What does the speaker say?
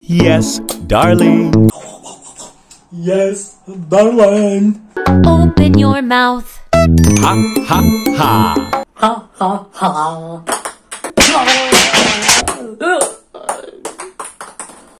Yes, darling. Yes, darling. Open your mouth. Ha, ha, ha. Ha ha ha.